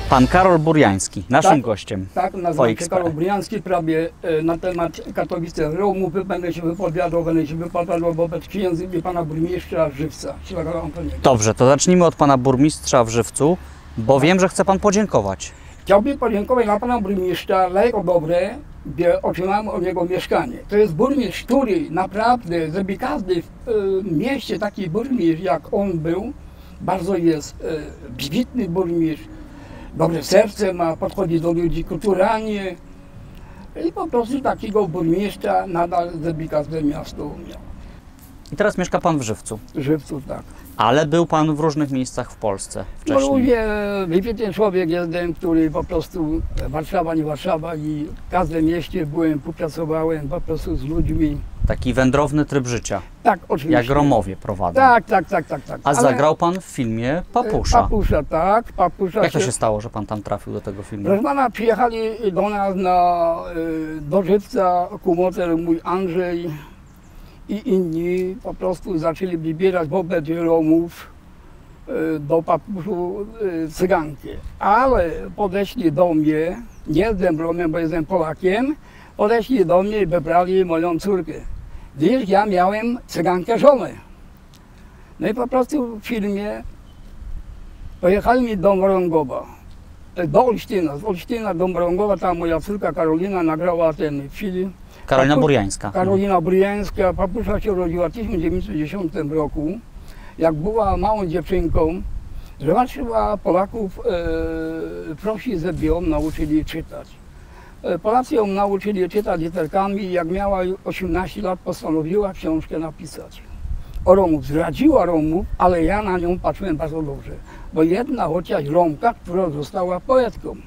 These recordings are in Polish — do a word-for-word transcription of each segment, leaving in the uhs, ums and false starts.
Pan Karol Burjański, naszym Tak, gościem. Tak, nazywam się Karol Burjański, prawie e, na temat Katowice Romów będę się wypowiadał, będę się wypowiadał wobec księdza i pana burmistrza Żywca. Dobrze, to zacznijmy od pana burmistrza w Żywcu, bo tak. wiem, że chce pan podziękować. Chciałbym podziękować dla pana burmistrza za jego dobre, gdzie otrzymałem od niego mieszkanie. To jest burmistrz, który naprawdę, żeby każdy w e, mieście taki burmistrz jak on był, bardzo jest e, wybitny burmistrz. Dobre serce ma, podchodzi do ludzi kulturalnie i po prostu takiego burmistrza nadal żeby każde miasto miał. I teraz mieszka pan w Żywcu. W Żywcu, tak. Ale był pan w różnych miejscach w Polsce wcześniej. No lubię, wybitny człowiek jestem, który po prostu Warszawa, nie Warszawa i w każdym mieście byłem, współpracowałem po prostu z ludźmi. Taki wędrowny tryb życia. Tak, oczywiście. Jak Romowie prowadzą. Tak, tak, tak, tak. tak. A Ale... zagrał pan w filmie Papusza. Papusza, tak. Papusza Jak to się... się stało, że pan tam trafił do tego filmu? Proszę pana, przyjechali do nas na, do Żywca kumoter mój Andrzej i inni po prostu zaczęli wybierać wobec Romów do Papuszu cyganki. Ale podeszli do mnie, nie jestem Romem, bo jestem Polakiem, podeszli do mnie i wybrali moją córkę. Gdyż ja miałem cygankę żonę. No i po prostu w filmie pojechali do Mrągowa, do Olsztyna, z Olsztyna do Mrągowa, tam moja córka Karolina nagrała ten film. Karolina Papu Burjańska. Karolina Burjańska, Papusza się urodziła w tysiąc dziewięćset dziesiątym roku. Jak była małą dziewczynką, zobaczyła Polaków, e, prosi, żeby ją nauczyli czytać. E, Polacy ją nauczyli czytać literkami i jak miała osiemnaście lat, postanowiła książkę napisać. O Romów. Zdradziła Romów, ale ja na nią patrzyłem bardzo dobrze. Bo jedna chociaż Romka, która została poetką.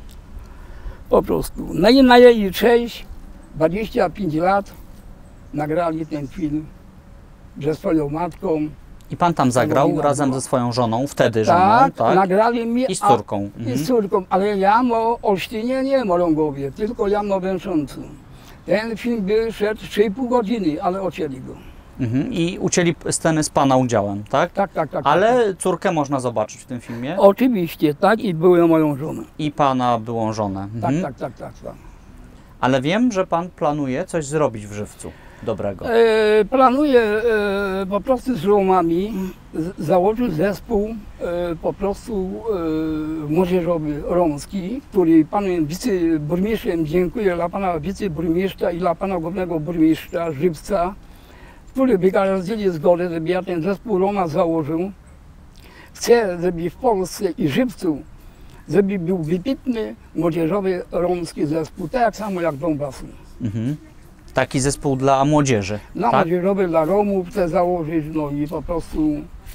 Po prostu. No i na jej cześć, dwadzieścia pięć lat, nagrali ten film ze swoją matką. I pan tam zagrał razem była. ze swoją żoną, wtedy żoną, tak? tak? nagrali mi, I z córką. A, mhm. I z córką, ale ja o Olsztynie nie o Rągowie, tylko ja o Węszącu. Ten film był szedł trzy i pół godziny, ale ocięli go. Mhm. I ucięli sceny z pana udziałem, tak? Tak, tak, tak. Ale tak. córkę można zobaczyć w tym filmie? Oczywiście, tak, i byłem moją żonę. I pana byłą żonę. Mhm. Tak, tak, tak, tak, tak. Ale wiem, że pan planuje coś zrobić w Żywcu dobrego. E, planuję e, po prostu z Romami z, założyć zespół e, po prostu e, młodzieżowy romski, który panem wiceburmistrzem, dziękuję dla pana wiceburmistrza i dla pana głównego burmistrza Żywca, który wyrazili zgodę, żeby ja ten zespół Roma założył. Chcę, żeby w Polsce i Żywcu żeby był wybitny młodzieżowy romski zespół, tak samo jak w Donbasu. Mhm. Taki zespół dla młodzieży, Dla tak? młodzieżowy, dla Romów chcę założyć, no i po prostu,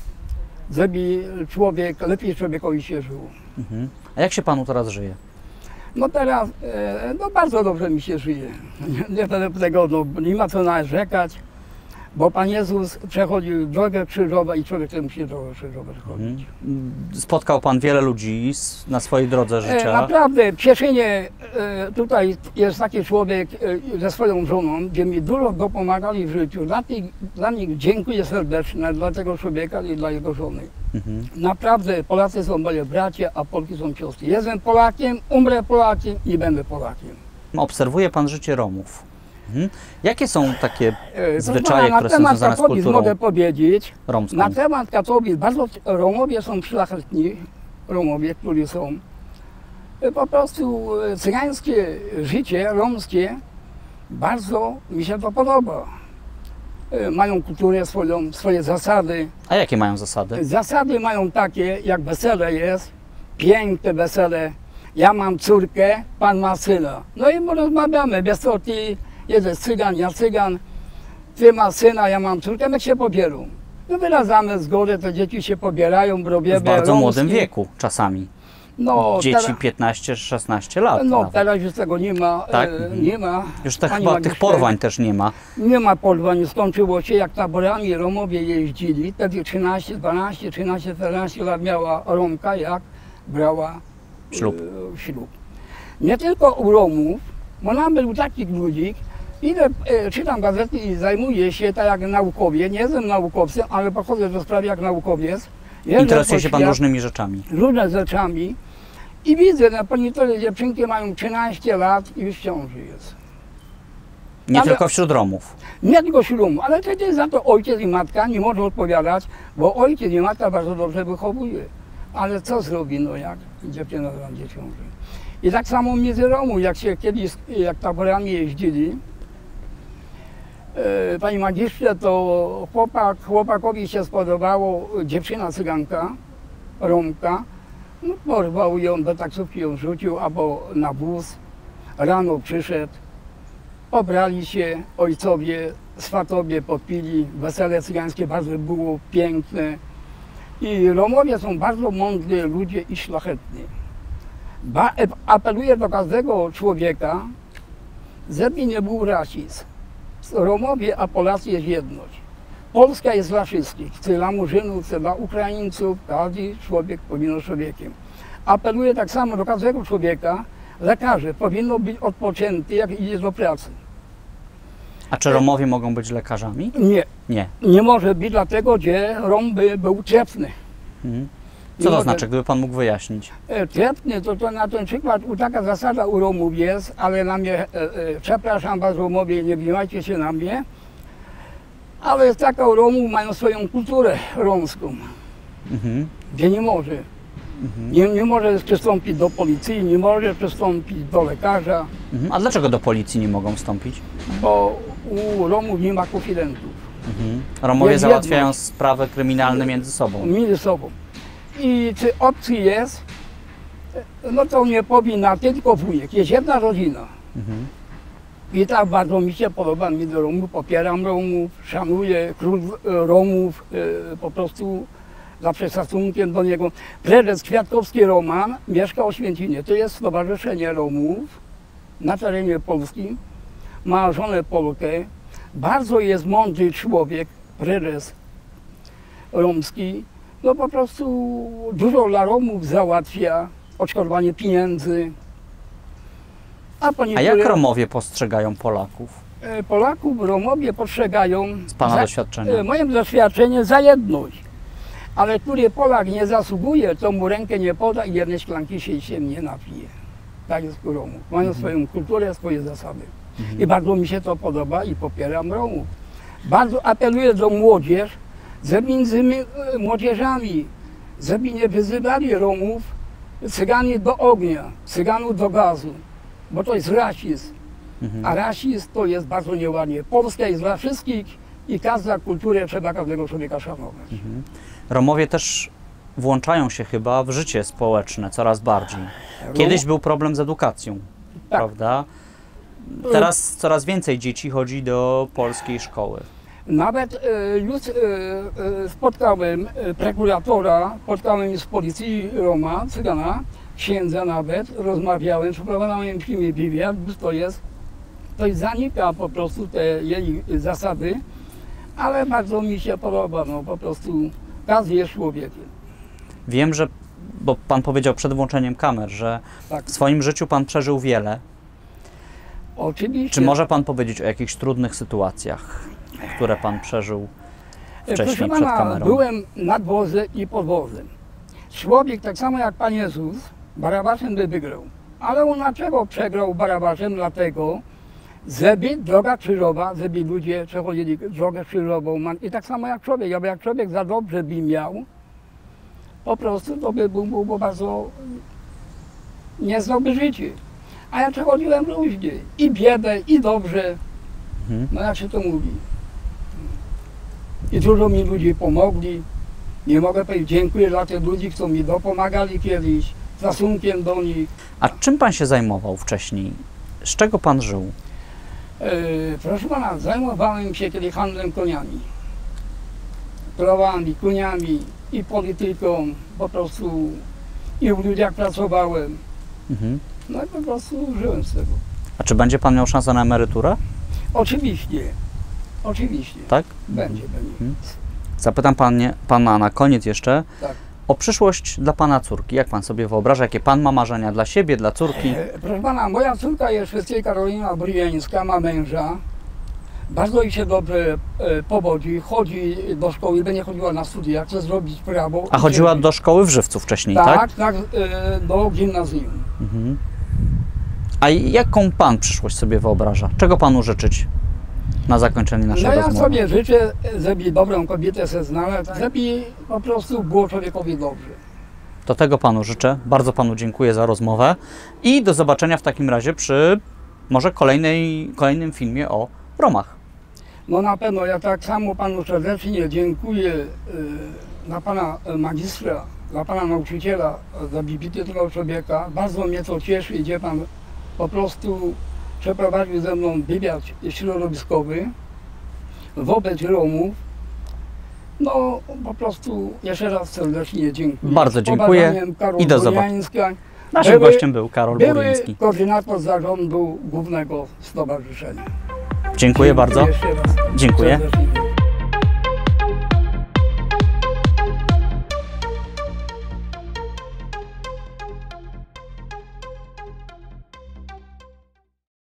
żeby człowiek, lepiej człowiekowi się żyło. Mhm. A jak się panu teraz żyje? No teraz, e, no bardzo dobrze mi się żyje. Nie, nie, tego, no, nie ma co narzekać, bo Pan Jezus przechodził drogę krzyżową i człowiek ten musi drogę krzyżową przechodzić. Spotkał pan wiele ludzi na swojej drodze życia. E, naprawdę, w Cieszynie e, tutaj jest taki człowiek e, ze swoją żoną, gdzie mi dużo dopomagali w życiu. Dla, tych, dla nich dziękuję serdecznie, dla tego człowieka i dla jego żony. Mhm. Naprawdę, Polacy są moje bracia, a Polki są siostry. Jestem Polakiem, umrę Polakiem i będę Polakiem. Obserwuje pan życie Romów. Mhm. Jakie są takie e, zwyczaje, które są związane z kulturą mogę powiedzieć, romską? Na temat Katowic, bardzo Romowie są szlachetni, Romowie, którzy są e, po prostu e, cygańskie życie romskie, bardzo mi się to podoba. E, mają kulturę swoją, swoje zasady. A jakie mają zasady? Zasady mają takie, jak wesele jest, piękne wesele. Ja mam córkę, pan ma syna. No i my rozmawiamy, wiesz co, ty jesteś cygan, ja cygan, ty masz syna, ja mam córkę, my się pobierą. No wyrażamy zgodę, to dzieci się pobierają, robimy w bardzo romski. młodym wieku czasami. No, dzieci teraz, piętnaście szesnaście lat. No nawet. teraz już tego nie ma, tak? e, nie ma. Już te, chyba tych porwań też nie ma. Nie ma porwań, skończyło się jak taborami Romowie jeździli, wtedy trzynaście, dwanaście, trzynaście, czternaście lat miała Romka, jak brała ślub. E, ślub. Nie tylko u Romów, bo nawet u takich ludzi, ile e, czytam gazety i zajmuję się tak jak naukowiec, nie jestem naukowcem, ale podchodzę do sprawy jak naukowiec. Interesuje się pan różnymi rzeczami. Różne rzeczami. I widzę na monitorze, dziewczynki mają trzynaście lat i już w ciąży jest. Nie Ale- tylko wśród Romów. Nie tylko ślubu, ale wtedy za to ojciec i matka nie może odpowiadać, bo ojciec i matka bardzo dobrze wychowuje. Ale co zrobi, no jak dziewczyna będzie w ciąży. I tak samo między Romów, jak się kiedyś, jak taborami jeździli, e, pani magistrze, to chłopak, chłopakowi się spodobało dziewczyna cyganka, Romka, no porwał ją, do taksówki ją rzucił, albo na wóz, rano przyszedł, pobrali się ojcowie, swatowie popili, wesele cygańskie bardzo było piękne. I Romowie są bardzo mądrzy ludzie i szlachetni. Ba apeluję do każdego człowieka, żeby nie był rasizm. Romowie a Polacy jest jedność. Polska jest dla wszystkich, chce dla Murzynów, chce dla Ukraińców, każdy człowiek powinien być człowiekiem. Apeluję tak samo do każdego człowieka, lekarze powinno być odpoczęty, jak idzie do pracy. A czy Romowie mogą być lekarzami? Nie, Nie. nie może być, dlatego że Rom by był trefny. Mhm. Nie Co to może- znaczy, gdyby pan mógł wyjaśnić? E, Trefny to, to na ten przykład u taka zasada u Romów jest, ale na mnie, e, e, przepraszam was Romowie, nie gniewajcie się na mnie, ale jest taka u Romów, mają swoją kulturę romską, Mhm. gdzie nie może. Mhm. Nie, nie może przystąpić do policji, nie może przystąpić do lekarza, Mhm. A dlaczego do policji nie mogą wstąpić? bo u Romów nie ma konfidentów Mhm. Romowie Jest załatwiają jedność. sprawy kryminalne między sobą. między sobą. I czy obcy jest, no to nie powinna tylko wujek, jest jedna rodzina. Mhm. I tak bardzo mi się podoba mi do Romów, popieram Romów, szanuję król e, Romów, e, po prostu zawsze szacunkiem do niego. Prezes Kwiatkowski Roman mieszka w Oświęciminie, to jest Stowarzyszenie Romów na terenie Polski, ma żonę Polkę, bardzo jest mądry człowiek, prezes romski, no po prostu dużo dla Romów załatwia, odszkodowanie pieniędzy. A, po A jak niektóre- Romowie postrzegają Polaków? E, Polaków Romowie postrzegają Z pana za, doświadczenia. e, moim doświadczeniem za jedność. Ale który Polak nie zasługuje, to mu rękę nie poda i jednej szklanki się, się nie napije. Tak jest u Romów. Mają swoją kulturę, swoje zasady. I bardzo mi się to podoba i popieram Romów. Bardzo apeluję do młodzież, żeby między my- e, młodzieżami, żeby nie wyzywali Romów, Cyganie do ognia, Cyganów do gazu, bo to jest rasizm. Mhm. A rasizm to jest bardzo nieładnie. Polska jest dla wszystkich i każda kultura trzeba każdego człowieka szanować. Mhm. Romowie też włączają się chyba w życie społeczne coraz bardziej. Kiedyś był problem z edukacją, Tak. prawda? Teraz coraz więcej dzieci chodzi do polskiej szkoły. Nawet e, już e, e, spotkałem e, prokuratora, spotkałem z policji Roma, Cygana, księdza nawet, rozmawiałem, przeprowadzałem z nimi wywiad, to jest, to jest zanika po prostu te jej zasady, ale bardzo mi się podoba, no po prostu każdy jest człowiekiem. Wiem, że, bo pan powiedział przed włączeniem kamer, że Tak. w swoim życiu pan przeżył wiele. Oczywiście. Czy może pan powiedzieć o jakichś trudnych sytuacjach, które pan przeżył wcześniej Proszę przed pana, kamerą? byłem nad wozem i pod wozem. Człowiek tak samo jak Pan Jezus, Barabaszem by wygrał. Ale on dlaczego przegrał Barabaszem? Dlatego, żeby droga krzyżowa, żeby ludzie przechodzili drogę krzyżową. I tak samo jak człowiek, aby jak człowiek za dobrze by miał, po prostu to by był, byłby bardzo, nie znałby życie. A ja przechodziłem różnie, i biedę, i dobrze, Mhm. no jak się to mówi. I dużo mi ludzi pomogli. Nie mogę powiedzieć, dziękuję dla tych ludzi, którzy mi dopomagali kiedyś, szacunkiem do nich. A czym pan się zajmował wcześniej? Z czego pan żył? E, proszę pana, zajmowałem się kiedyś handlem koniami. Krowami, koniami i polityką, po prostu i w ludziach pracowałem. Mhm. No i po prostu żyłem z tego. A czy będzie pan miał szansę na emeryturę? Oczywiście, oczywiście. Tak? Będzie, będzie. Mhm. Zapytam panie, pana na koniec jeszcze Tak. o przyszłość dla pana córki. Jak pan sobie wyobraża, jakie pan ma marzenia dla siebie, dla córki? E, Proszę pana, moja córka jest szwedzkiej Karolina Bryjeńska, ma męża. Bardzo jej się dobrze e, powodzi, chodzi do szkoły, będzie chodziła na studia, chce zrobić prawo. A chodziła do szkoły w Żywcu wcześniej, tak? tak? Tak, tak, e, do gimnazjum. Mhm. A jaką pan przyszłość sobie wyobraża? Czego panu życzyć na zakończenie naszej No ja rozmowy? sobie życzę, żeby dobrą kobietę se znaleźć, żeby po prostu było człowiekowi dobrze. To tego panu życzę. Bardzo panu dziękuję za rozmowę i do zobaczenia w takim razie przy może kolejnej, kolejnym filmie o Romach. No na pewno, ja tak samo panu serdecznie dziękuję y, dla pana magistra, dla pana nauczyciela, za wybitnego człowieka. Bardzo mnie to cieszy, gdzie pan po prostu przeprowadził ze mną wywiad środowiskowy wobec Romów. No po prostu jeszcze raz serdecznie dziękuję. Bardzo Z dziękuję poważaniem, Karol i do Buriańska. Naszym Były- gościem był Karol Były Buriński. koordynator zarządu głównego stowarzyszenia. Dziękuję bardzo. Jeszcze raz Dziękuję. serdecznie.